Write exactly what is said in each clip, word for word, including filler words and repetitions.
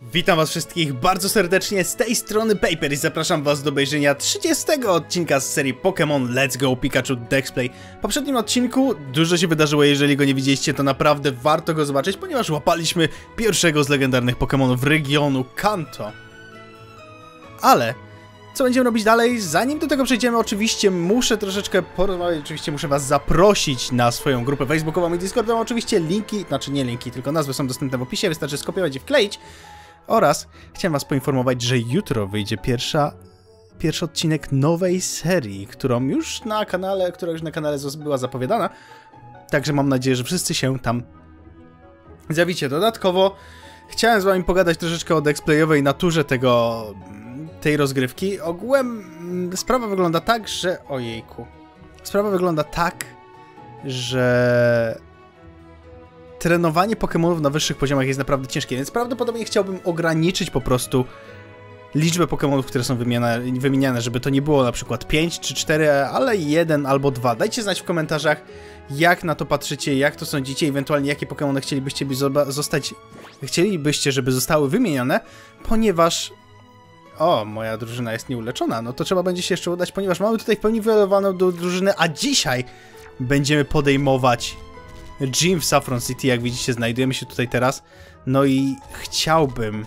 Witam was wszystkich bardzo serdecznie, z tej strony Paper i zapraszam was do obejrzenia trzydziestego odcinka z serii Pokémon Let's Go Pikachu Dexplay. W poprzednim odcinku dużo się wydarzyło, jeżeli go nie widzieliście, to naprawdę warto go zobaczyć, ponieważ łapaliśmy pierwszego z legendarnych Pokémonów regionu Kanto. Ale co będziemy robić dalej? Zanim do tego przejdziemy, oczywiście muszę troszeczkę porozmawiać, oczywiście muszę was zaprosić na swoją grupę facebookową i discordową. Oczywiście linki, znaczy nie linki, tylko nazwy są dostępne w opisie, wystarczy skopiować i wkleić. Oraz chciałem was poinformować, że jutro wyjdzie pierwsza, pierwszy odcinek nowej serii, którą już na kanale, która już na kanale była zapowiadana. Także mam nadzieję, że wszyscy się tam zjawicie. Dodatkowo chciałem z wami pogadać troszeczkę o dexplayowej naturze tego, tej rozgrywki. Ogółem sprawa wygląda tak, że... Ojejku. Sprawa wygląda tak, że... trenowanie Pokémonów na wyższych poziomach jest naprawdę ciężkie, więc prawdopodobnie chciałbym ograniczyć po prostu liczbę Pokémonów, które są wymieniane, wymieniane, żeby to nie było na przykład pięć czy cztery, ale jeden albo dwa. Dajcie znać w komentarzach, jak na to patrzycie, jak to sądzicie, ewentualnie jakie Pokémony chcielibyście zostać, chcielibyście, żeby zostały wymienione, ponieważ... O, moja drużyna jest nieuleczona, no to trzeba będzie się jeszcze udać, ponieważ mamy tutaj w pełni wyelowaną do drużyny, a dzisiaj będziemy podejmować gym w Saffron City, jak widzicie, znajdujemy się tutaj teraz. No i chciałbym...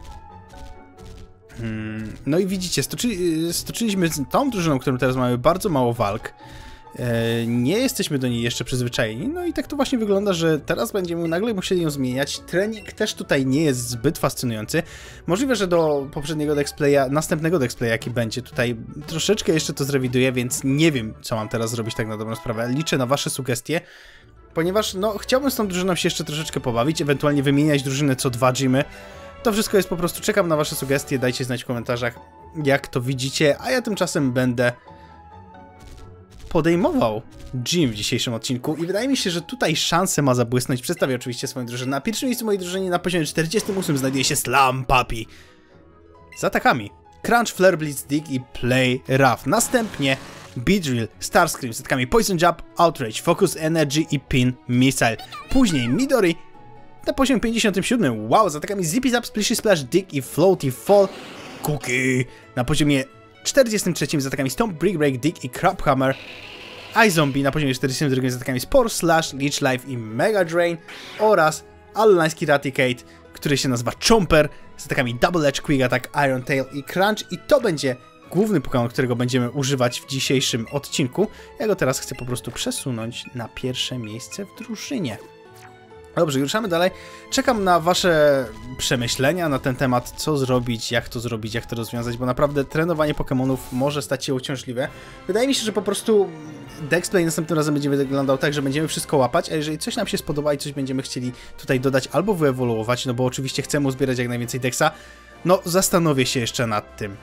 Hmm, no i widzicie, stoczy... stoczyliśmy z tą drużyną, którą teraz mamy bardzo mało walk. E, nie jesteśmy do niej jeszcze przyzwyczajeni. No i tak to właśnie wygląda, że teraz będziemy nagle musieli ją zmieniać. Trening też tutaj nie jest zbyt fascynujący. Możliwe, że do poprzedniego dexplaya, następnego dexplaya, jaki będzie tutaj, troszeczkę jeszcze to zrewiduję, więc nie wiem, co mam teraz zrobić tak na dobrą sprawę. Liczę na wasze sugestie. Ponieważ, no, chciałbym z tą drużyną się jeszcze troszeczkę pobawić, ewentualnie wymieniać drużyny co dwa gymy. To wszystko jest po prostu, czekam na wasze sugestie, dajcie znać w komentarzach, jak to widzicie, a ja tymczasem będę podejmował gym w dzisiejszym odcinku i wydaje mi się, że tutaj szansę ma zabłysnąć. Przedstawię oczywiście swoją drużynę. Na pierwszym miejscu mojej drużyny na poziomie czterdziestym ósmym znajduje się Slampupy z atakami Crunch, Flare, Blitz, Dig i Play Rough. Następnie Beedrill, Starscream z atakami Poison Jab, Outrage, Focus Energy i Pin Missile. Później Midori na poziomie pięćdziesiątym siódmym, wow, z atakami Zippy Zap, Splishy Splash, Dig i Floaty Fall. Cookie na poziomie czterdziestym trzecim z atakami Stomp, Brick Break, Dig i Crab Hammer. iZombie na poziomie czterdziestym drugim z atakami Spore, Slash, Leech Life i Mega Drain. Oraz Alolański Raticate, który się nazywa Chomper z atakami Double Edge, Quick Attack, Iron Tail i Crunch. I to będzie główny Pokémon, którego będziemy używać w dzisiejszym odcinku. Ja go teraz chcę po prostu przesunąć na pierwsze miejsce w drużynie. Dobrze, ruszamy dalej. Czekam na wasze przemyślenia na ten temat, co zrobić, jak to zrobić, jak to rozwiązać, bo naprawdę trenowanie Pokémonów może stać się uciążliwe. Wydaje mi się, że po prostu Dexplay następnym razem będzie wyglądał tak, że będziemy wszystko łapać, a jeżeli coś nam się spodoba i coś będziemy chcieli tutaj dodać albo wyewoluować, no bo oczywiście chcemy uzbierać jak najwięcej Dexa, no zastanowię się jeszcze nad tym.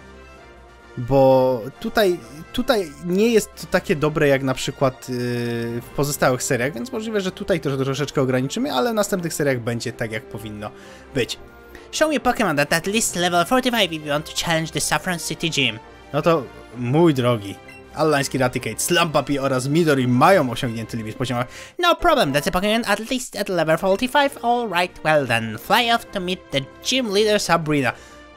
Bo tutaj, tutaj nie jest to takie dobre jak na przykład yy, w pozostałych seriach, więc możliwe, że tutaj to troszeczkę ograniczymy, ale w następnych seriach będzie tak, jak powinno być. Show me Pokémon that at least level forty-five if you want to challenge the Saffron City Gym. No to, mój drogi, Alolański Raticate, Slampupy oraz Midori mają osiągnięty limit poziomu. No problem, that's a Pokémon at least at level forty-five, alright, well then, fly off to meet the gym leader Sabrina.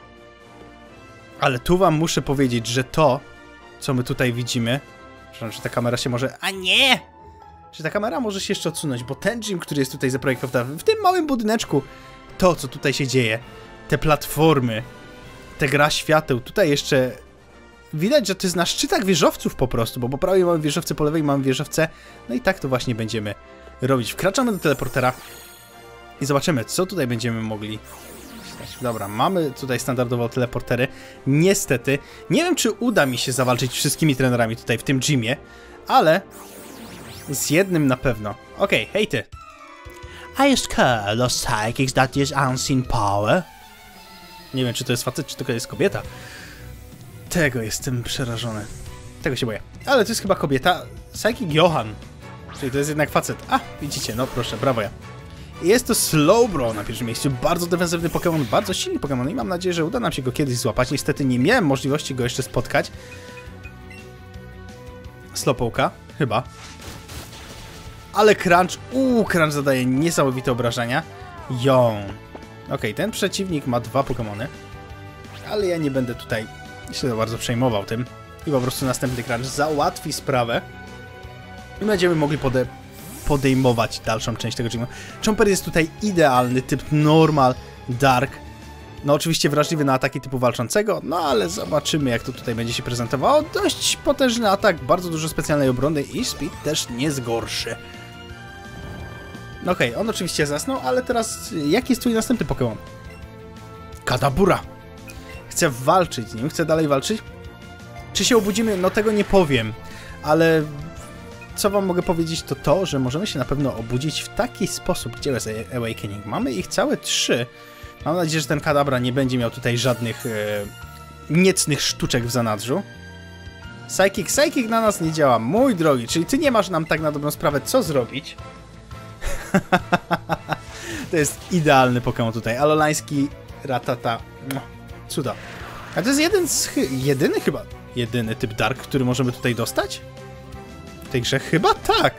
Ale tu wam muszę powiedzieć, że to, co my tutaj widzimy... Przepraszam, czy ta kamera się może... A nie! Czy ta kamera może się jeszcze odsunąć, bo ten gym, który jest tutaj zaprojektowany, w tym małym budyneczku, to, co tutaj się dzieje, te platformy, te gra świateł, tutaj jeszcze... Widać, że to jest na szczytach wieżowców po prostu, bo po prawej mamy wieżowce, po lewej mamy wieżowce, no i tak to właśnie będziemy robić. Wkraczamy do teleportera i zobaczymy, co tutaj będziemy mogli... Dobra, mamy tutaj standardowo teleportery. Niestety, nie wiem, czy uda mi się zawalczyć wszystkimi trenerami tutaj w tym gymie, ale z jednym na pewno. Okej, okay, hej ty. Are you scared of psychics that use unseen power? Nie wiem, czy to jest facet, czy to jest kobieta. Tego jestem przerażony. Tego się boję. Ale to jest chyba kobieta. Psychic Johan. Czyli to jest jednak facet. A, widzicie, no proszę, brawo ja. Jest to Slowbro na pierwszym miejscu, bardzo defensywny Pokémon, bardzo silny Pokémon i mam nadzieję, że uda nam się go kiedyś złapać. Niestety nie miałem możliwości go jeszcze spotkać. Slowpoke'a, chyba. Ale Crunch, uuu, Crunch zadaje niesamowite obrażenia. Ją. Okej, ten przeciwnik ma dwa Pokemony, ale ja nie będę tutaj się za bardzo przejmował tym. I po prostu następny crunch załatwi sprawę. I będziemy mogli pode podejmować dalszą część tego gymu. Chomper jest tutaj idealny, typ normal, dark. No oczywiście wrażliwy na ataki typu walczącego, no ale zobaczymy, jak to tutaj będzie się prezentowało. Dość potężny atak, bardzo dużo specjalnej obrony i speed też nie zgorszy. No okej, okay, on oczywiście zasnął, ale teraz jaki jest twój następny Pokémon? Kadabura. Chcę walczyć z nim, chcę dalej walczyć. Czy się obudzimy? No tego nie powiem, ale co wam mogę powiedzieć to to, że możemy się na pewno obudzić w taki sposób, gdzie jest Awakening. Mamy ich całe trzy. Mam nadzieję, że ten Kadabra nie będzie miał tutaj żadnych e, niecnych sztuczek w zanadrzu. Psychic, Psychic na nas nie działa, mój drogi, czyli ty nie masz nam tak na dobrą sprawę co zrobić. To jest idealny Pokémon tutaj, Alolański Ratata. No, cuda. A to jest jeden z... jedyny chyba... jedyny typ Dark, który możemy tutaj dostać? W tej grze chyba tak.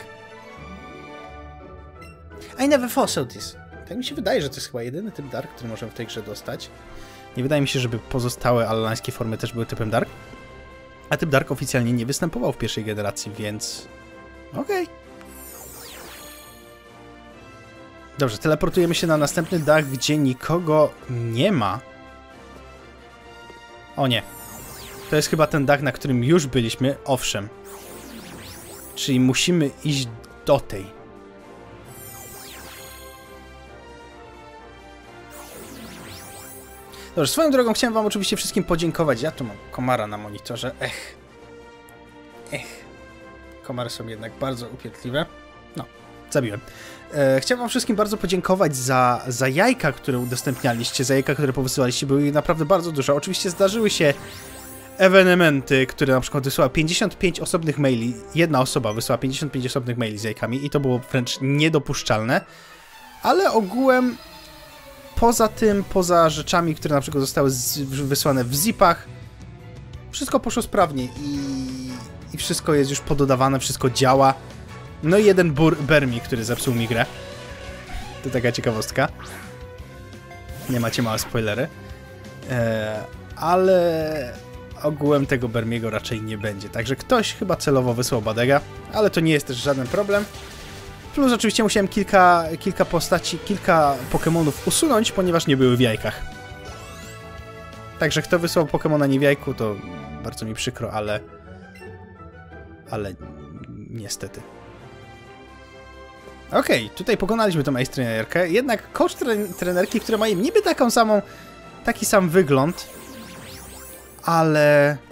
I never foresaw this. Tak mi się wydaje, że to jest chyba jedyny typ Dark, który możemy w tej grze dostać. Nie wydaje mi się, żeby pozostałe alolańskie formy też były typem Dark. A typ Dark oficjalnie nie występował w pierwszej generacji, więc... okej. Okay. Dobrze, teleportujemy się na następny dach, gdzie nikogo nie ma. O nie. To jest chyba ten dach, na którym już byliśmy, owszem. Czyli musimy iść do tej. Dobrze, swoją drogą chciałem wam oczywiście wszystkim podziękować. Ja tu mam komara na monitorze. Ech. Ech. Komary są jednak bardzo upierdliwe. No, zabiłem. E, chciałem wam wszystkim bardzo podziękować za, za jajka, które udostępnialiście, za jajka, które powysyłaliście. Były ich naprawdę bardzo dużo. Oczywiście zdarzyły się ewenementy, które na przykład wysłała pięćdziesiąt pięć osobnych maili. Jedna osoba wysłała pięćdziesiąt pięć osobnych maili z jajkami i to było wręcz niedopuszczalne. Ale ogółem, poza tym, poza rzeczami, które na przykład zostały z, wysłane w zipach, wszystko poszło sprawnie i, i wszystko jest już pododawane, wszystko działa. No i jeden bur Bermi, który zepsuł mi grę. To taka ciekawostka. Nie macie małe spoilery. Eee, ale ogółem tego Bermiego raczej nie będzie. Także ktoś chyba celowo wysłał Badega, ale to nie jest też żaden problem. Plus oczywiście musiałem kilka, kilka postaci, kilka Pokemonów usunąć, ponieważ nie były w jajkach. Także kto wysłał Pokemona nie w jajku, to bardzo mi przykro, ale... ale niestety. Okej, okay, tutaj pokonaliśmy tą Ace trenerkę, jednak coach trenerki, które mają niby taką samą, taki sam wygląd, ale...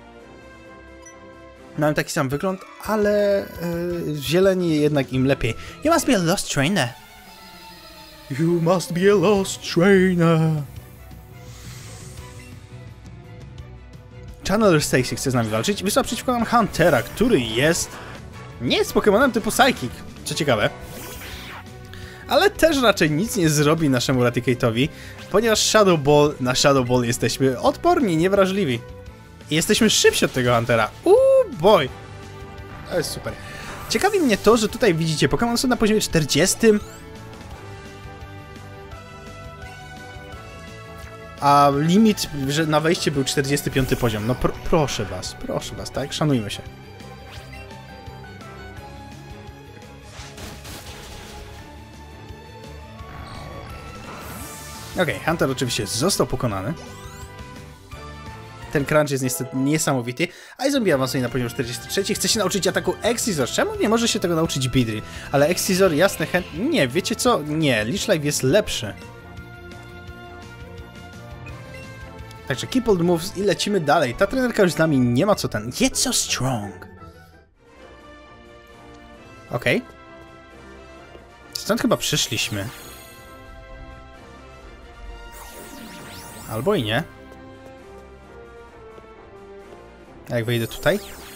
Mają taki sam wygląd, ale yy, zieleni jednak im lepiej. You must be a lost trainer. You must be a lost trainer. Channeler Stacy chce z nami walczyć. Wysłał przeciwko nam Huntera, który jest... nie jest Pokemonem typu Psychic, co ciekawe. Ale też raczej nic nie zrobi naszemu Raticate'owi, ponieważ Shadow Ball, na Shadow Ball jesteśmy odporni, niewrażliwi. I jesteśmy szybsi od tego Huntera. Uuu, boy! To jest super. Ciekawi mnie to, że tutaj widzicie, Pokémon są na poziomie czterdziestym. A limit, że na wejście był czterdziesty piąty poziom. No pr proszę was, proszę was, tak? Szanujmy się. Okej, okay, Hunter oczywiście został pokonany. Ten crunch jest niestety niesamowity. A i zombie awansuje na poziom czterdziesty trzeci. Chce się nauczyć ataku Exizor. Czemu nie może się tego nauczyć Bidry? Ale Exizor, jasne, chętnie... Nie, wiecie co? Nie, Leech Life jest lepszy. Także keep all the moves i lecimy dalej. Ta trenerka już z nami nie ma co ten... Yet so strong. Okej. Okay. Stąd chyba przyszliśmy. Albo i nie. A jak wejdę tutaj?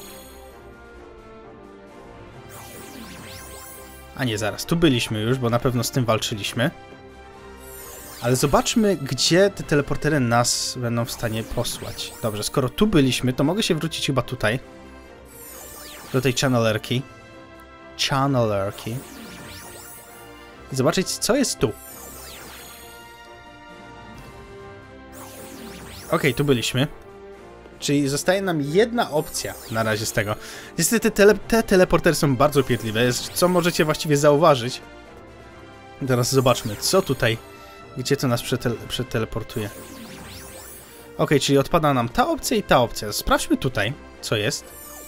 A nie, zaraz. Tu byliśmy już, bo na pewno z tym walczyliśmy. Ale zobaczmy, gdzie te teleportery nas będą w stanie posłać. Dobrze, skoro tu byliśmy, to mogę się wrócić chyba tutaj. Do tej channelerki. Channelerki. I zobaczyć, co jest tu. Okej, tu byliśmy. Czyli zostaje nam jedna opcja na razie z tego. Niestety te, tele te teleportery są bardzo pierdliwe, co możecie właściwie zauważyć. Teraz zobaczmy, co tutaj, gdzie to nas przetele przeteleportuje. Okej, czyli odpada nam ta opcja i ta opcja. Sprawdźmy tutaj, co jest.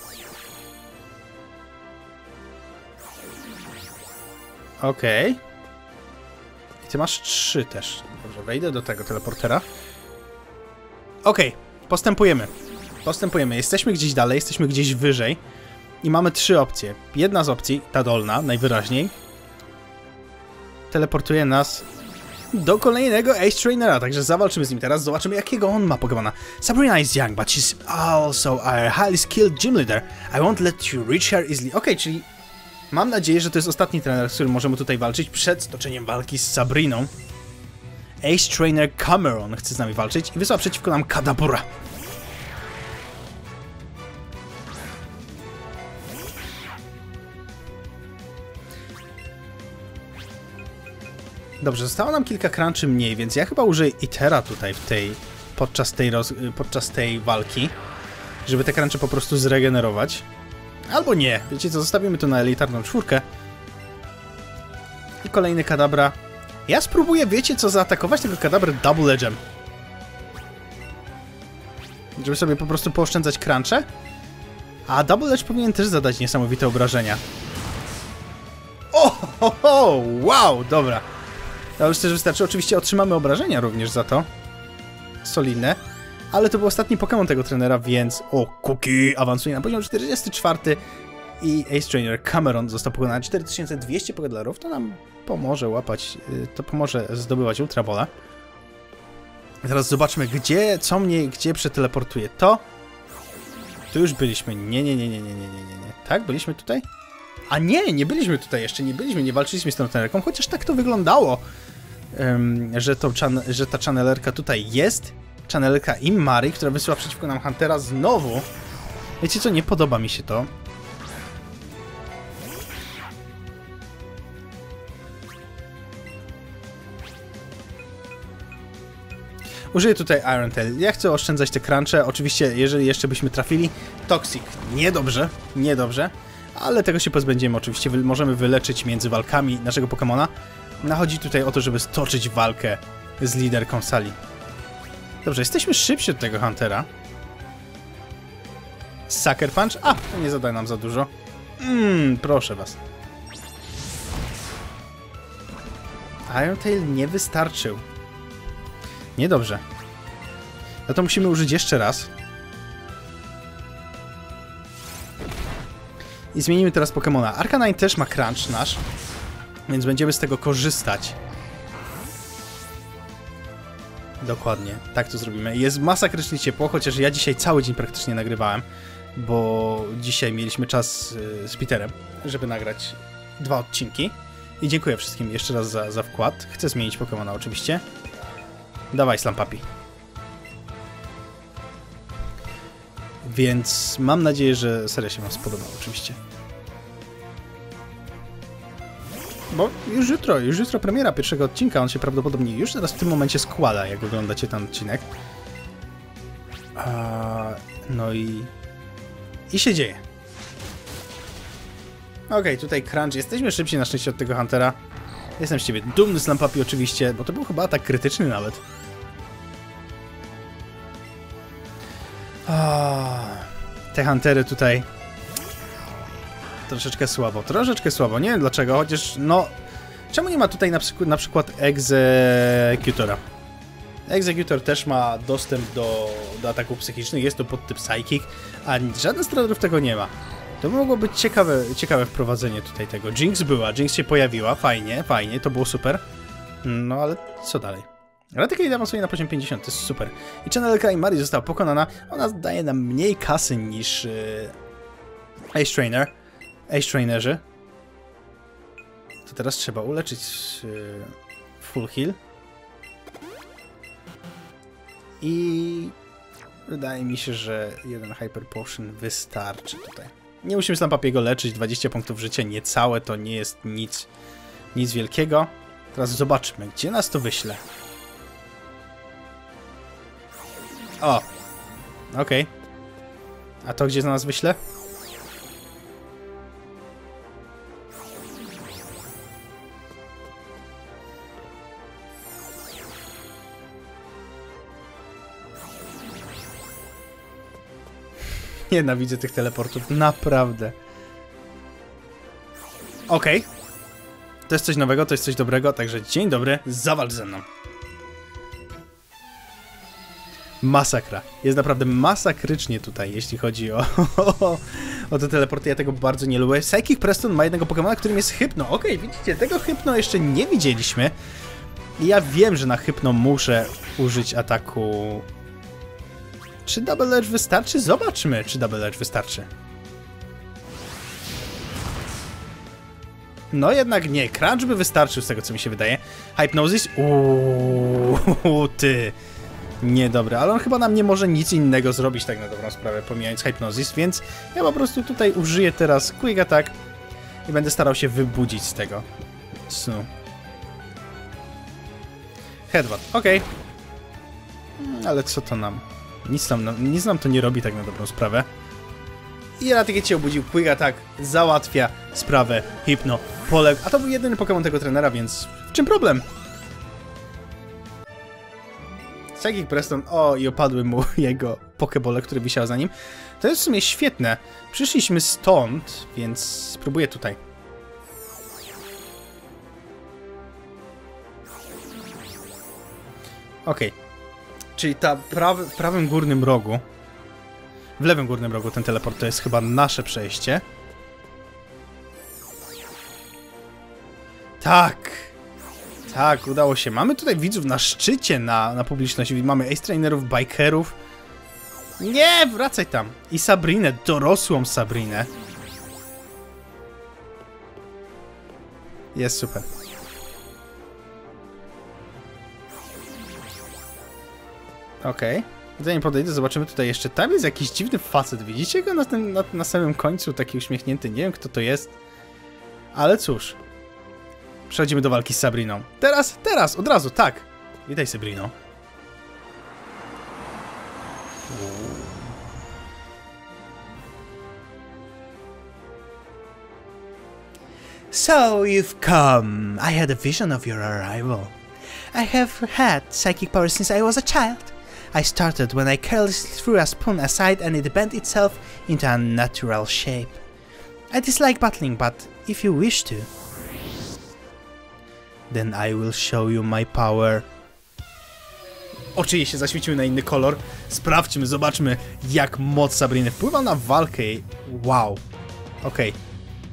Okej. I ty masz trzy też. Dobrze, wejdę do tego teleportera. Okej, postępujemy. Postępujemy. Jesteśmy gdzieś dalej, jesteśmy gdzieś wyżej. I mamy trzy opcje. Jedna z opcji, ta dolna, najwyraźniej, teleportuje nas do kolejnego Ace Trainera, także zawalczymy z nim teraz, zobaczymy jakiego on ma Pokemona. Sabrina is young, but she's also a highly skilled gym leader. I won't let you reach her easily. Okej, okay, czyli mam nadzieję, że to jest ostatni trener, z którym możemy tutaj walczyć przed stoczeniem walki z Sabriną. Ace Trainer Cameron chce z nami walczyć i wysłał przeciwko nam Kadabura. Dobrze, zostało nam kilka crunchy mniej, więc ja chyba użyję Itera tutaj w tej, podczas tej, roz, podczas tej walki, żeby te crunchy po prostu zregenerować. Albo nie, wiecie co, zostawimy to na elitarną czwórkę. I kolejny Kadabra. Ja spróbuję, wiecie co, zaatakować tego Kadabrę Double Edge'em. Żeby sobie po prostu pooszczędzać crunche. A Double Edge powinien też zadać niesamowite obrażenia. O, ho, ho, wow, dobra. To już też wystarczy. Oczywiście otrzymamy obrażenia również za to. Solidne. Ale to był ostatni Pokémon tego trenera, więc... O, Cookie awansuje na poziom czterdziesty czwarty. I Ace Trainer Cameron został pokonany cztery tysiące dwieście pokedolarów. To nam pomoże łapać... To pomoże zdobywać Ultra Balla. Teraz zobaczmy, gdzie... Co mnie... Gdzie przeteleportuje to? Tu już byliśmy. Nie, nie, nie, nie, nie, nie, nie, nie. Tak? Byliśmy tutaj? A nie, nie byliśmy tutaj jeszcze, nie byliśmy, nie walczyliśmy z tą trenerką, chociaż tak to wyglądało, um, że, to że ta channelerka tutaj jest, channelerka Immari, która wysyła przeciwko nam Huntera znowu. Wiecie co, nie podoba mi się to. Użyję tutaj Iron Tail. Ja chcę oszczędzać te crunche, oczywiście jeżeli jeszcze byśmy trafili, Toxic, niedobrze, niedobrze. Ale tego się pozbędziemy oczywiście, Wy możemy wyleczyć między walkami naszego Pokemona. No, chodzi tutaj o to, żeby stoczyć walkę z liderką sali. Dobrze, jesteśmy szybsi od tego Huntera. Sucker Punch? A, to nie zada nam za dużo. Mmm, proszę was. Iron Tail nie wystarczył. Niedobrze. No to musimy użyć jeszcze raz. I zmienimy teraz Pokemona. Arcanine też ma crunch nasz, więc będziemy z tego korzystać. Dokładnie, tak to zrobimy. Jest masakrycznie ciepło, chociaż ja dzisiaj cały dzień praktycznie nagrywałem, bo dzisiaj mieliśmy czas z Peterem, żeby nagrać dwa odcinki. I dziękuję wszystkim jeszcze raz za, za wkład. Chcę zmienić Pokemona oczywiście. Dawaj, Slampapi. Więc mam nadzieję, że seria się wam spodoba, oczywiście. Bo już jutro, już jutro premiera pierwszego odcinka, on się prawdopodobnie już teraz w tym momencie składa, jak oglądacie ten odcinek. A, no i... I się dzieje. Okej, okay, tutaj crunch. Jesteśmy szybsi na szczęście od tego Huntera. Jestem z ciebie dumny, Slampapi oczywiście, bo to był chyba atak krytyczny nawet. Oh, te Huntery tutaj troszeczkę słabo, troszeczkę słabo, nie wiem dlaczego, chociaż no... Czemu nie ma tutaj na, przykład, na przykład Executora? Executor też ma dostęp do, do ataków psychicznych, jest to podtyp Psychic, a żaden z trenerów tego nie ma. To mogło być ciekawe, ciekawe wprowadzenie tutaj tego. Jinx była, Jinx się pojawiła, fajnie, fajnie, to było super. No ale co dalej? Ratyka awansuje na poziom pięćdziesiąty, to jest super. I Channelka Immari została pokonana. Ona daje nam mniej kasy niż yy, Ace Trainer. Ace Trainerzy. To teraz trzeba uleczyć yy, full heal. I wydaje mi się, że jeden Hyper Potion wystarczy tutaj. Nie musimy Slampapiego leczyć, dwadzieścia punktów życia niecałe, to nie jest nic, nic wielkiego. Teraz zobaczmy, gdzie nas to wyśle. O! Okej. Okay. A to gdzie za nas wyśle? Nienawidzę tych teleportów, naprawdę. Okej. Okay. To jest coś nowego, to jest coś dobrego, także dzień dobry, zawalcz ze mną. Masakra. Jest naprawdę masakrycznie tutaj, jeśli chodzi o, o, o te teleporty. Ja tego bardzo nie lubię. Psychic Preston ma jednego Pokemona, którym jest Hypno. Okej, okay, widzicie, tego Hypno jeszcze nie widzieliśmy. I ja wiem, że na Hypno muszę użyć ataku... Czy Double Edge wystarczy? Zobaczmy, czy Double Edge wystarczy. No jednak nie, Crunch by wystarczył z tego, co mi się wydaje. Hypnosis? Uuuu, ty... Niedobre, ale on chyba nam nie może nic innego zrobić tak na dobrą sprawę, pomijając Hypnosis, więc ja po prostu tutaj użyję teraz Quick Attack i będę starał się wybudzić z tego snu. Headbutt, okej. Okay. Ale co to nam? Nic nam, nic nam to nie robi tak na dobrą sprawę. I Raticate się obudził, Quick Attack załatwia sprawę, Hypno, pole... A to był jedyny Pokémon tego trenera, więc w czym problem? Psychic Preston, o i opadły mu jego pokebole, które wisiały za nim. To jest w sumie świetne. Przyszliśmy stąd, więc spróbuję tutaj. Okej. Okay. Czyli ta prawy, w prawym górnym rogu, w lewym górnym rogu ten teleport to jest chyba nasze przejście. Tak! Tak, udało się. Mamy tutaj widzów na szczycie, na, na publiczności. Mamy Ace Trainerów, Bikerów. Nie, wracaj tam. I Sabrinę, dorosłą Sabrinę. Jest super. Okej. Okay. Zanim podejdę, zobaczymy tutaj jeszcze. Tam jest jakiś dziwny facet. Widzicie go na, tym, na, na samym końcu? Taki uśmiechnięty. Nie wiem, kto to jest. Ale cóż. Przechodzimy do walki z Sabriną. Teraz, teraz, od razu, tak. Witaj, Sabrino. So you've come. I had a vision of your arrival. I have had psychic power since I was a child. I started when I carelessly threw a spoon aside and it bent itself into a natural shape. I dislike battling, but if you wish to, then I will show you my power. Oczy jej się zaświeciły na inny kolor. Sprawdźmy, zobaczmy, jak moc Sabriny wpływa na walkę jej. Wow. Okej. Okay.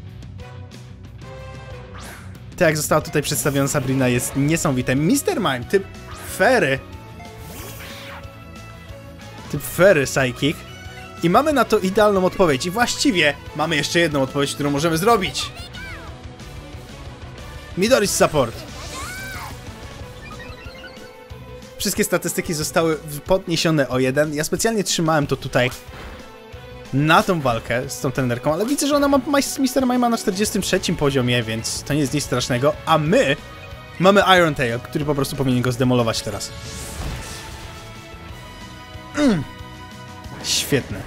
To jak została tutaj przedstawiona Sabrina jest niesamowite. mister Mime, typ Fairy. Typ Fairy Psychic. I mamy na to idealną odpowiedź. I właściwie mamy jeszcze jedną odpowiedź, którą możemy zrobić. Midori's Support. Wszystkie statystyki zostały podniesione o jeden. Ja specjalnie trzymałem to tutaj na tą walkę z tą trenerką, ale widzę, że ona ma mister Mime na czterdziestym trzecim poziomie, więc to nie jest nic strasznego. A my mamy Iron Tail, który po prostu powinien go zdemolować teraz. Mm. Świetne.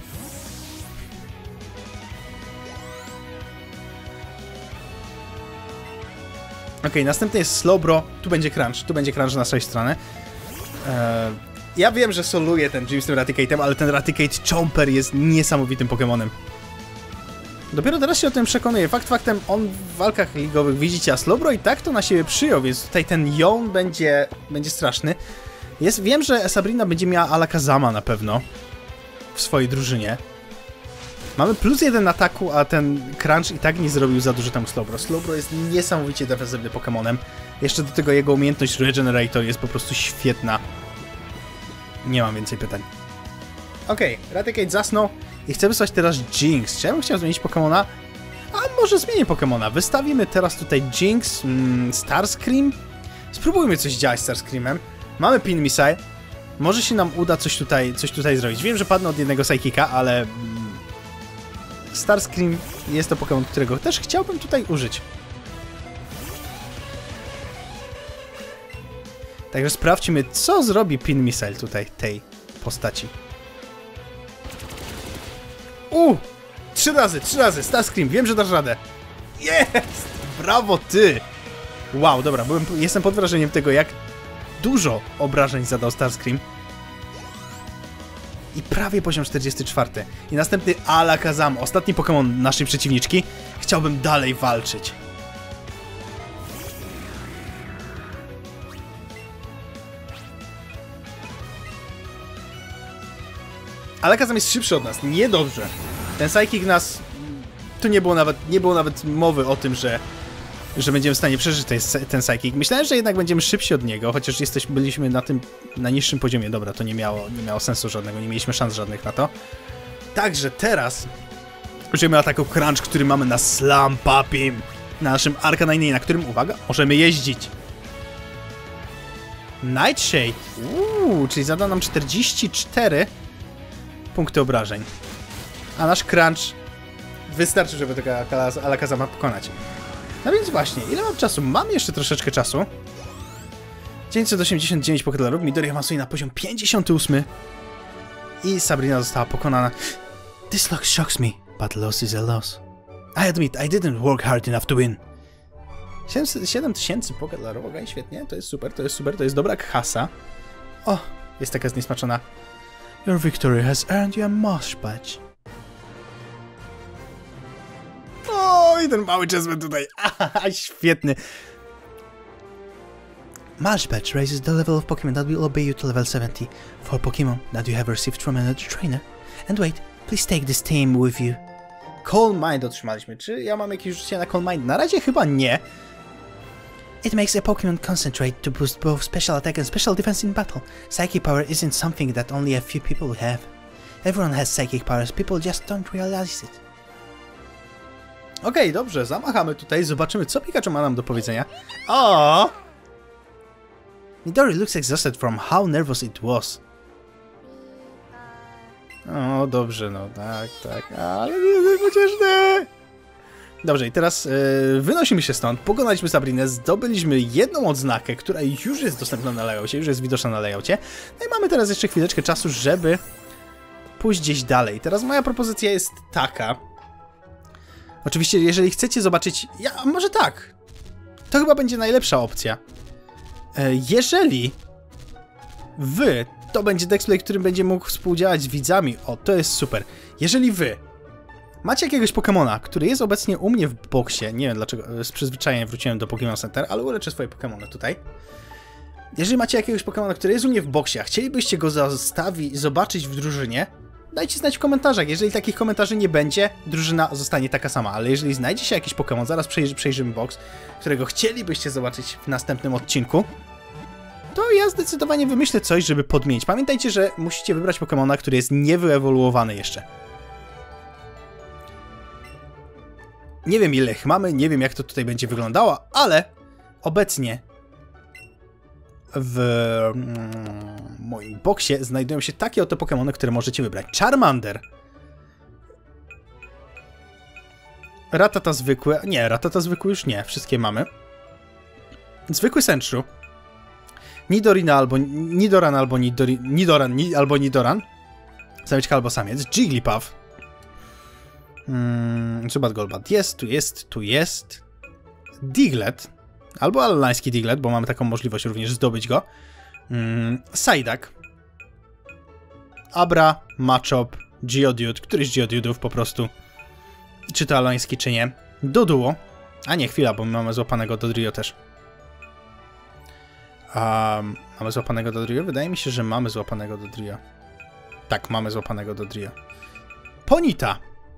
Okej, okay, następny jest Slowbro, tu będzie Crunch, tu będzie Crunch na naszej stronie. Eee, ja wiem, że soluję ten Jim z tym Raticate'em, ale ten Raticate Chomper jest niesamowitym Pokemonem. Dopiero teraz się o tym przekonuję. Fakt faktem, on w walkach ligowych, widzicie, a Slowbro i tak to na siebie przyjął, więc tutaj ten Jon będzie, będzie straszny. Jest, wiem, że Sabrina będzie miała Alakazama na pewno w swojej drużynie. Mamy plus jeden ataku, a ten Crunch i tak nie zrobił za dużo tam Slowbro. Slowbro jest niesamowicie defensywnym Pokemonem. Jeszcze do tego jego umiejętność Regenerator jest po prostu świetna. Nie mam więcej pytań. Okej, okay, Raticate zasnął i chcę wysłać teraz Jinx. Czy ja bym chciał zmienić Pokemona? A może zmienię Pokemona. Wystawimy teraz tutaj Jinx, mm, Starscream. Spróbujmy coś działać z Starscreamem. Mamy Pin Missile. Może się nam uda coś tutaj, coś tutaj zrobić. Wiem, że padnę od jednego Psychica, ale Starscream jest to Pokémon, którego też chciałbym tutaj użyć. Także sprawdźmy, co zrobi Pin Missile tutaj tej postaci. U! Trzy razy, trzy razy, Starscream, wiem, że dasz radę. Jest! Brawo ty! Wow, dobra, byłem, jestem pod wrażeniem tego, jak dużo obrażeń zadał Starscream. I prawie poziom czterdziesty czwarty. I następny Alakazam, ostatni Pokémon naszej przeciwniczki. Chciałbym dalej walczyć. Alakazam jest szybszy od nas, niedobrze. Ten Psychic nas... Tu nie było nawet, nie było nawet mowy o tym, że, że będziemy w stanie przeżyć ten, ten Psychic. Myślałem, że jednak będziemy szybsi od niego, chociaż jesteś, byliśmy na tym, na niższym poziomie. Dobra, to nie miało, nie miało sensu żadnego, nie mieliśmy szans żadnych na to. Także teraz użyjemy ataku Crunch, który mamy na Slampapim, na naszym Arcanine, na którym, uwaga, możemy jeździć. Nightshade, uuu, czyli zada nam czterdzieści cztery punkty obrażeń. A nasz Crunch wystarczy, żeby tego Alakazama pokonać. No więc właśnie, ile mam czasu? Mam jeszcze troszeczkę czasu. dziewięćset osiemdziesiąt dziewięć pokedolarów, Midori awansuje na poziom pięćdziesiąty ósmy. I Sabrina została pokonana. This loss shocks me, but loss is a loss. I admit, I didn't work hard enough to win. siedem tysięcy pokedolarów, okej, świetnie, to jest super, to jest super, to jest dobra kasa. O, jest taka zniesmaczona. Your victory has earned you a Marsh Badge. O, i ten mały Jasmine tutaj. Aha, świetny. Marsh Badge raises the level of Pokemon that will obey you to level seventy for Pokemon that you have received from another trainer. And wait, please take this team with you. Calm Mind otrzymaliśmy. Czy ja mam jakieś rzucie na Calm Mind? Na razie chyba nie. It makes a Pokemon concentrate to boost both special attack and special defense in battle. Psychic power isn't something that only a few people have. Everyone has psychic powers, people just don't realize it. Okej, okay, dobrze, zamachamy tutaj, zobaczymy, co Pikachu ma nam do powiedzenia. O! Midori looks exhausted from how nervous it was. O, dobrze, no tak, tak, ale to jest pocieszne. Dobrze, i teraz yy, wynosimy się stąd, pokonaliśmy Sabrinę, zdobyliśmy jedną odznakę, która już jest dostępna na layoutie, już jest widoczna na layoutie. No i mamy teraz jeszcze chwileczkę czasu, żeby pójść gdzieś dalej. Teraz moja propozycja jest taka. Oczywiście, jeżeli chcecie zobaczyć... Ja, może tak. To chyba będzie najlepsza opcja. Jeżeli wy... To będzie Dexplay, którym będzie mógł współdziałać z widzami. O, to jest super. Jeżeli wy macie jakiegoś Pokemona, który jest obecnie u mnie w boksie, nie wiem dlaczego, z przyzwyczajenia wróciłem do Pokémon Center, ale uleczę swoje Pokemony tutaj. Jeżeli macie jakiegoś Pokemona, który jest u mnie w boksie, a chcielibyście go zostawić, zobaczyć w drużynie, dajcie znać w komentarzach. Jeżeli takich komentarzy nie będzie, drużyna zostanie taka sama, ale jeżeli znajdzie się jakiś Pokémon, zaraz przejrzy, przejrzymy box, którego chcielibyście zobaczyć w następnym odcinku, to ja zdecydowanie wymyślę coś, żeby podmienić. Pamiętajcie, że musicie wybrać Pokemona, który jest niewyewoluowany jeszcze. Nie wiem, ile ich mamy, nie wiem, jak to tutaj będzie wyglądało, ale obecnie w mm, moim boksie znajdują się takie oto Pokemony, które możecie wybrać. Charmander. Rattata zwykły. Nie, Rattata zwykły już nie. Wszystkie mamy. Zwykły Sandshrew. Nidorina albo Nidoran albo Nidori, Nidoran ni, albo Nidoran. Samiczka albo samiec. Jigglypuff. Hmm, Zubat Golbat jest, tu jest, tu jest. Diglett. Albo alański Diglett, bo mamy taką możliwość również zdobyć go. Hmm, Psyduck. Abra, Machop, Geodude. Któryś z Geodudów po prostu. Czy to alański, czy nie. Doduo. A nie, chwila, bo my mamy złapanego Dodrio też. Um, mamy złapanego Dodrio? Wydaje mi się, że mamy złapanego Dodrio. Tak, mamy złapanego Dodrio. Ponyta.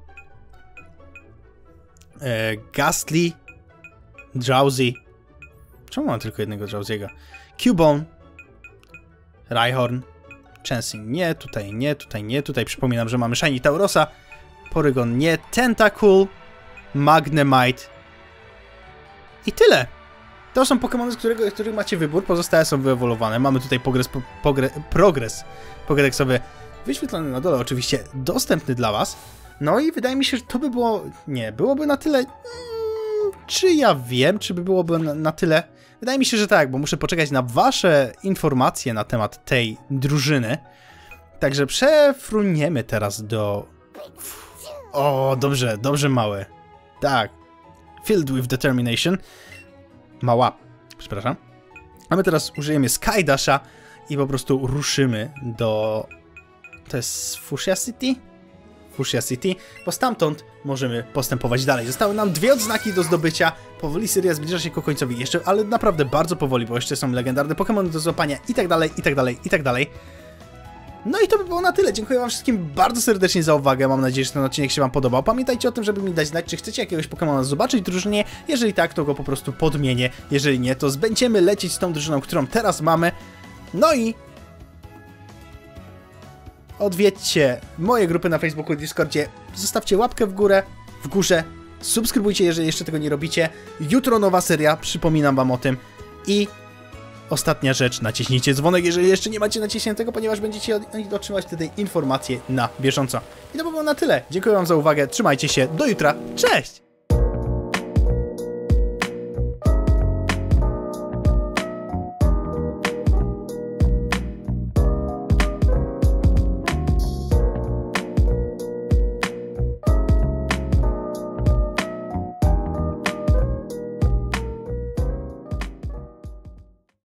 E, Gastly. Drowsy. Czemu mam tylko jednego Drowsiego? Cubone. Rhyhorn. Chansing nie, tutaj nie, tutaj nie, tutaj przypominam, że mamy Shiny Taurosa. Porygon nie, Tentacool. Magnemite. I tyle. To są Pokémony, z którego, których macie wybór, pozostałe są wyewoluowane. Mamy tutaj progres, pogre, progres pokédexowy wyświetlony na dole, oczywiście dostępny dla was. No i wydaje mi się, że to by było... Nie, byłoby na tyle... Hmm, czy ja wiem, czy by byłoby na, na tyle... Wydaje mi się, że tak, bo muszę poczekać na wasze informacje na temat tej drużyny. Także przefruniemy teraz do... O, dobrze, dobrze małe. Tak. Filled with determination. Mała, przepraszam. A my teraz użyjemy Skydasha i po prostu ruszymy do... To jest Fuchsia City? Fuchsia City, bo stamtąd możemy postępować dalej. Zostały nam dwie odznaki do zdobycia. Powoli seria zbliża się ku końcowi jeszcze, ale naprawdę bardzo powoli, bo jeszcze są legendarne Pokémony do złapania i tak dalej, i tak dalej, i tak dalej. No i to by było na tyle. Dziękuję wam wszystkim bardzo serdecznie za uwagę. Mam nadzieję, że ten odcinek się wam podobał. Pamiętajcie o tym, żeby mi dać znać, czy chcecie jakiegoś Pokémona zobaczyć w drużynie. Jeżeli tak, to go po prostu podmienię. Jeżeli nie, to będziemy lecieć z tą drużyną, którą teraz mamy. No i... odwiedźcie moje grupy na Facebooku i Discordzie. Zostawcie łapkę w górę, w górze. Subskrybujcie, jeżeli jeszcze tego nie robicie. Jutro nowa seria, przypominam wam o tym. I... ostatnia rzecz, naciśnijcie dzwonek, jeżeli jeszcze nie macie naciśniętego, ponieważ będziecie otrzymać wtedy informacje na bieżąco. I to by było na tyle. Dziękuję wam za uwagę, trzymajcie się, do jutra, cześć!